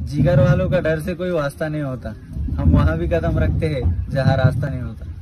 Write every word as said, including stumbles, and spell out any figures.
जिगर वालों का डर से कोई वास्ता नहीं होता। हम वहाँ भी कदम रखते हैं जहाँ रास्ता नहीं होता।